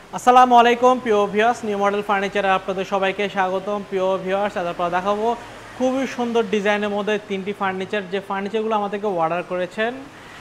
আসসালামু আলাইকুম প্রিয় ভিউয়ার্স, নিউ মডেল ফার্নিচারে আপনাদের সবাইকে স্বাগতম। প্রিয় ভিউয়ার্স, তারপর দেখাবো খুবই সুন্দর ডিজাইনের মধ্যে তিনটি ফার্নিচার, যে ফার্নিচারগুলো আমাদেরকে অর্ডার করেছেন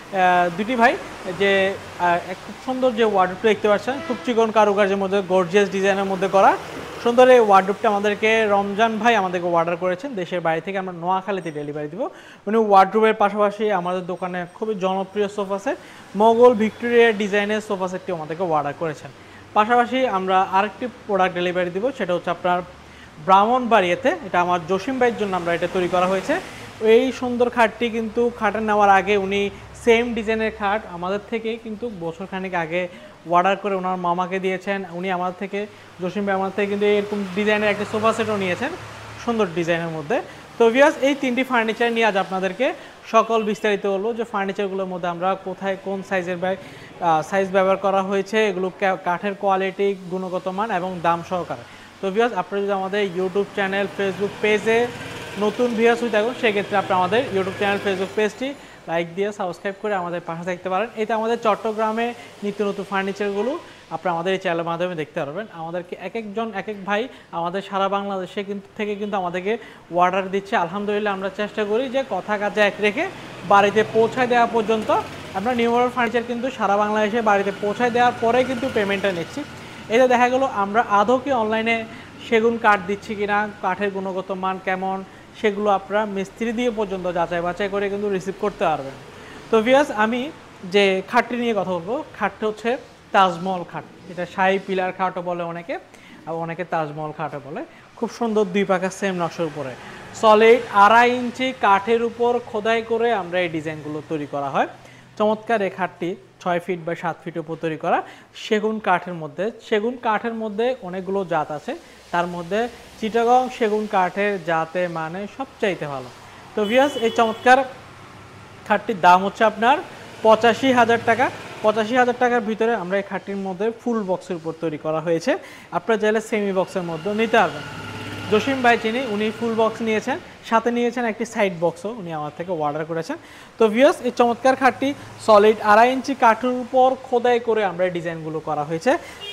দুটি ভাই। যে খুব সুন্দর যে ওয়ার্ডরোবটা দেখতে পাচ্ছেন, খুব চিকন কারুকার্যের মধ্যে গর্জিয়াস ডিজাইনের মধ্যে করা সুন্দর এই ওয়ার্ডরোবটা আমাদেরকে রমজান ভাই আমাদেরকে অর্ডার করেছেন দেশের বাইরে থেকে। আমরা নোয়াখালীতে ডেলিভারি দিব। উনি ওয়ার্ডরোবের পাশাপাশি আমাদের দোকানে খুবই জনপ্রিয় সোফা সেট, মোগল ভিক্টোরিয়া ডিজাইনের সোফা সেটটি আমাদেরকে অর্ডার করেছেন। পাশাপাশি আমরা আরেকটি প্রোডাক্ট ডেলিভারি দিব, সেটা হচ্ছে আপনার ব্রাহ্মণবাড়িয়াতে। এটা আমার জসিম ভাইয়ের জন্য আমরা এটা তৈরি করা হয়েছে। এই সুন্দর খাটটি কিন্তু খাটে নেওয়ার আগে উনি সেম ডিজাইনের খাট আমাদের থেকে কিন্তু বছরখানেক আগে অর্ডার করে ওনার মামাকে দিয়েছেন। উনি আমাদের থেকে, জসিম ভাই আমাদের থেকে কিন্তু এরকম ডিজাইনের একটা সোফা সেটও নিয়েছেন সুন্দর ডিজাইনের মধ্যে। তো ভিউয়ার্স, এই তিনটি ফার্নিচার নিয়ে আজ আপনাদেরকে সকল বিস্তারিত হলো যে ফার্নিচারগুলোর মধ্যে আমরা কোথায় কোন সাইজের সাইজ ব্যবহার করা হয়েছে, এগুলো কাঠের কোয়ালিটি, গুণগত মান এবং দাম সহকারে। তো ভিউয়ার্স, আপনারা যদি আমাদের ইউটিউব চ্যানেল, ফেসবুক পেজে নতুন ভিউয়ার্স হয়ে থাকুন, সেক্ষেত্রে আপনি আমাদের ইউটিউব চ্যানেল, ফেসবুক পেজটি লাইক দিয়ে সাবস্ক্রাইব করে আমাদের পাশে থাকতে পারেন। এতে আমাদের চট্টগ্রামে নিত্য নতুন ফার্নিচারগুলো আপনারা আমাদের এই চ্যানেলের মাধ্যমে দেখতে পারবেন। আমাদেরকে এক এক ভাই আমাদের সারা বাংলাদেশে কিন্তু আমাদেরকে অর্ডার দিচ্ছে। আলহামদুলিল্লাহ, আমরা চেষ্টা করি যে কথা কাজে এক রেখে বাড়িতে পৌঁছায় দেওয়া পর্যন্ত। আমরা নিউ মডেল ফার্নিচার কিন্তু সারা বাংলাদেশে বাড়িতে পৌঁছায় দেওয়ার পরে কিন্তু পেমেন্টটা নিচ্ছি। এতে দেখা গেলো আমরা আদৌ কি অনলাইনে সেগুন কাঠ দিচ্ছি কিনা, কাঠের গুণগত মান কেমন, সেগুলো আপনারা মিস্ত্রি দিয়ে পর্যন্ত যাচাই বাছাই করে কিন্তু রিসিভ করতে পারবেন। তো ভিউয়ার্স, আমি যে খাটটি নিয়ে কথা বলবো, খাটটা হচ্ছে তাজমহল খাট। এটা শাহী পিলার খাটও বলে অনেকে, আর অনেকে তাজমহল খাটও বলে। খুব সুন্দর দুই পাকা সেম নকশার উপরে সলিড 2.5 ইঞ্চি কাঠের উপর খোদাই করে আমরা এই ডিজাইনগুলো তৈরি করা হয়। চমৎকার এই খাটটি 6 ফিট বা 7 ফিটের উপর তৈরি করা সেগুন কাঠের মধ্যে। সেগুন কাঠের মধ্যে অনেকগুলো জাত আছে, তার মধ্যে চিটাগং সেগুন কাঠের জাতে মানে সবচাইতে ভালো। তো ভিউয়ার্স, এই চমৎকার খাটটির দাম হচ্ছে আপনার 85,000 টাকা। 85,000 টাকার ভিতরে আমরা এই খাটটির মধ্যে ফুল বক্সের উপর তৈরি করা হয়েছে। আপনারা চাইলে সেমি বক্সের মধ্যে নিতে পারবেন। জসিম ভাই চিনি, উনি ফুল বক্স নিয়েছেন, সাথে নিয়েছেন একটি সাইড বক্সও উনি আমার থেকে অর্ডার করেছেন। তো ভিউয়ার্স, এই চমৎকার খাটটি সলিড 2.5 ইঞ্চি কাঠের উপর খোদাই করে আমরা এই ডিজাইনগুলো করা হয়েছে।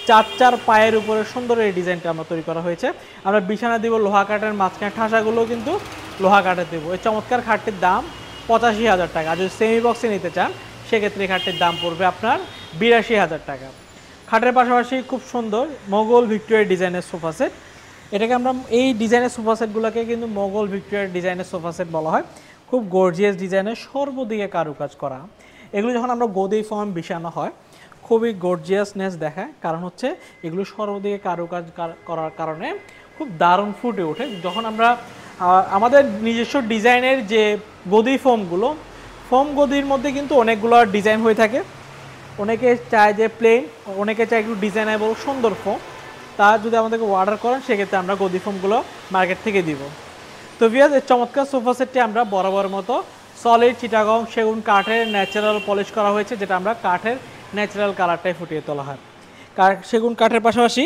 4 পায়ের উপরে সুন্দর এই ডিজাইনটা আমরা তৈরি করা হয়েছে। আমরা বিছানা দিব লোহা কাঠের, মাঝখানে ঠাসাগুলো কিন্তু লোহা কাঠের দেবো। এই চমৎকার খাটটির দাম 85,000 টাকা। আর যদি সেমি বক্সে নিতে চান, সেক্ষেত্রে খাটটির দাম পড়বে আপনার 82,000 টাকা। খাটের পাশাপাশি খুব সুন্দর মোগল ভিক্টোরিয়া ডিজাইনের সোফা সেট। এটাকে আমরা এই ডিজাইনের সোফা সেটগুলোকে কিন্তু মোগল ভিক্টোরিয়া ডিজাইনের সোফা সেট বলা হয়। খুব গর্জিয়াস ডিজাইনের, সর্বদিকে কারুকাজ করা। এগুলো যখন আমরা গদি ফর্ম বিছানো হয়, খুবই গর্জিয়াসনেস দেখায়, কারণ হচ্ছে এগুলো সর্বদিকে কারুকাজ করার কারণে খুব দারুণ ফুটে ওঠে। যখন আমরা আমাদের নিজস্ব ডিজাইনের যে গদি ফোমগুলো, ফোম গদির মধ্যে কিন্তু অনেকগুলো ডিজাইন হয়ে থাকে। অনেকে চায় যে প্লেন, অনেকে চায় একটু ডিজাইনেবল সুন্দর ফোম। তা যদি আমাদেরকে অর্ডার করেন, সেক্ষেত্রে আমরা গদি ফোমগুলো মার্কেট থেকে দিব। তো ভিউয়ার্স, এই চমৎকার সোফা সেটটি আমরা বরাবর মতো সলিড চিটাগং সেগুন কাঠের ন্যাচারাল পলিশ করা হয়েছে, যেটা আমরা কাঠের ন্যাচারাল কালারটাই ফুটিয়ে তোলা হয়। সেগুন কাঠের পাশাপাশি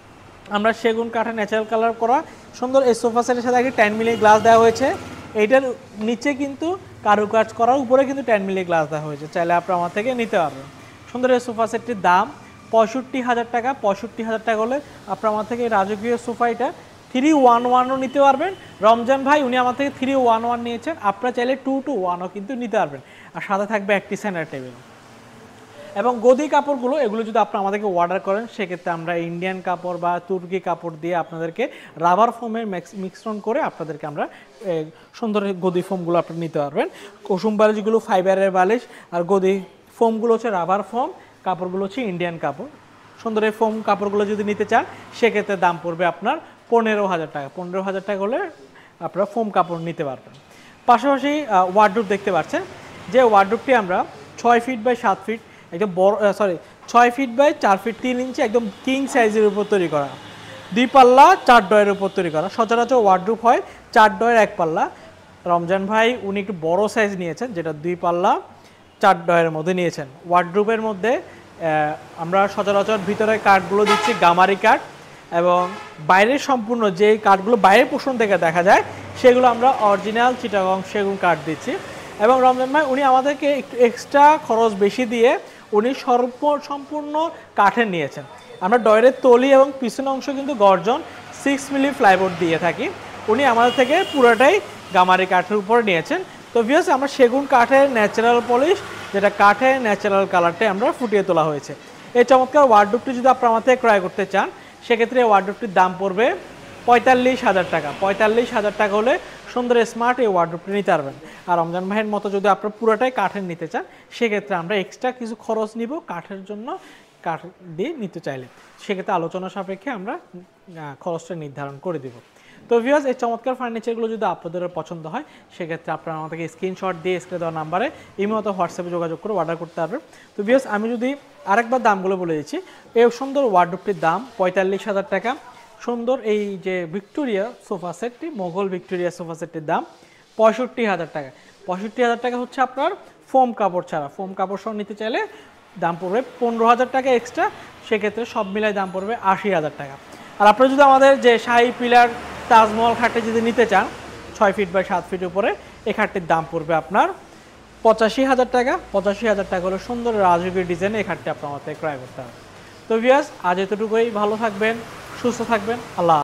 আমরা সেগুন কাঠের ন্যাচারাল কালার করা সুন্দর এই সোফা সেটের সাথে একটা 10 মিলি গ্লাস দেওয়া হয়েছে। এইটার নিচে কিন্তু কারুকাজ করার উপরে কিন্তু 10 মিলি গ্লাস দেওয়া হয়েছে। চাইলে আপনারা আমার থেকে নিতে পারবেন। সুন্দর এই সোফা সেটটির দাম 65,000 টাকা। 65,000 টাকা হলে আপনারা আমার থেকে রাজকীয় সোফা এটা 311ও নিতে পারবেন। রমজান ভাই উনি আমার থেকে 311 নিয়েছেন, আপনারা চাইলে 221ও কিন্তু নিতে পারবেন। আর সাথে থাকবে একটি সেন্টার টেবিল এবং গদি কাপড়গুলো। এগুলো যদি আপনারা আমাদেরকে অর্ডার করেন, সেক্ষেত্রে আমরা ইন্ডিয়ান কাপড় বা তুর্কি কাপড় দিয়ে আপনাদেরকে রাবার ফোমের মিশ্রণ করে আপনাদেরকে আমরা সুন্দর গদি ফোমগুলো আপনারা নিতে পারবেন। কুসুম বালিশগুলো ফাইবারের বালিশ, আর গদি ফোমগুলো হচ্ছে রাবার ফোম, কাপড়গুলো হচ্ছে ইন্ডিয়ান কাপড়। সুন্দর এই ফোম কাপড়গুলো যদি নিতে চান, সেক্ষেত্রে দাম পড়বে আপনার 15,000 টাকা। 15,000 টাকা হলে আপনারা ফোম কাপড় নিতে পারবেন। পাশাপাশি ওয়ার্ডরোব দেখতে পাচ্ছেন, যে ওয়ার্ডরোবটি আমরা 6 ফিট বাই 7 ফিট একদম বড়, 6 ফিট বাই 4 ফিট 3 ইঞ্চি একদম কিং সাইজের উপর তৈরি করা, 2 পাল্লা 4 ডয়ের উপর তৈরি করা। সচরাচর ওয়ার্ডরোব হয় 4 ডয়ের 1 পাল্লা। রমজান ভাই উনি একটু বড় সাইজ নিয়েছেন, যেটা 2 পাল্লা 4 ডয়ের মধ্যে নিয়েছেন। ওয়ার্ডরোবের মধ্যে আমরা সচরাচর ভিতরে কাঠগুলো দিচ্ছি গামারি কাঠ, এবং বাইরের সম্পূর্ণ যে কাঠগুলো বাইরের পোর্শন থেকে দেখা যায়, সেগুলো আমরা অরিজিনাল চিটাগং সেগুন কাঠ দিচ্ছি। এবং রমজান ভাই উনি আমাদেরকে একটু এক্সট্রা খরচ বেশি দিয়ে উনি সম্পূর্ণ কাঠের নিয়েছেন। আমরা ডয়ের তলি এবং পিছনের অংশ কিন্তু গর্জন 6 মিলি প্লাইবোর্ড দিয়ে থাকি। উনি আমাদের থেকে পুরোটাই গামারি কাঠের উপর নিয়েছেন। তো ভিউয়ার্স, আমরা সেগুন কাঠের ন্যাচারাল পলিশ, যেটা কাঠের ন্যাচারাল কালারটাই আমরা ফুটিয়ে তোলা হয়েছে। এই চমৎকার ওয়ার্ডরোবটি যদি আপনার আমার থেকে ক্রয় করতে চান, সেক্ষেত্রে এই ওয়ার্ডরোবটির দাম পড়বে 45,000 টাকা। 45,000 টাকা হলে সুন্দর স্মার্ট এই ওয়ার্ডরোবটি নিতে পারবেন। আর রমজান ভাইয়ের মতো যদি আপনার পুরোটাই কাঠের নিতে চান, সেক্ষেত্রে আমরা এক্সট্রা কিছু খরচ নিব কাঠের জন্য, কাঠ দিয়ে নিতে চাইলে সেক্ষেত্রে আলোচনা সাপেক্ষে আমরা খরচটা নির্ধারণ করে দিব। তো ভিউয়ার্স, এই চমৎকার ফার্নিচারগুলো যদি আপনাদের পছন্দ হয়, সেক্ষেত্রে আপনারা আমাদেরকে স্ক্রিনশট দিয়ে স্ক্রিনে দেওয়া নাম্বারে ইমেল অথবা হোয়াটসঅ্যাপে যোগাযোগ করে অর্ডার করতে পারবেন। তো ভিউয়ার্স, আমি যদি আরেকবার দামগুলো বলে দিচ্ছি। এই সুন্দর ওয়ার্ডরোবটির দাম 45,000 টাকা। সুন্দর এই যে ভিক্টোরিয়া সোফা সেটটি, মোগল ভিক্টোরিয়া সোফা সেটটির দাম 65,000 টাকা। 65,000 টাকা হচ্ছে আপনার ফোম কাপড় ছাড়া। ফোম কাপড় সহ নিতে চাইলে দাম পড়বে 15,000 টাকা এক্সট্রা। সেক্ষেত্রে সব মিলাই দাম পড়বে 80,000 টাকা। আর আপনারা যদি আমাদের যে শাহী পিলার তাজমহল খাটটি যদি নিতে চান 6 ফিট বাই 7 ফিট উপরে, এই খাটটির দাম পড়বে আপনার 85,000 টাকা। 85,000 টাকা হলো সুন্দর রাজকীয় ডিজাইনে এই খাটটি আপনার আমাদের ক্রয় করতে হবে। তো ভিউয়ার্স, আজ এতটুকুই। ভালো থাকবেন, সুস্থ থাকবেন। আল্লাহ।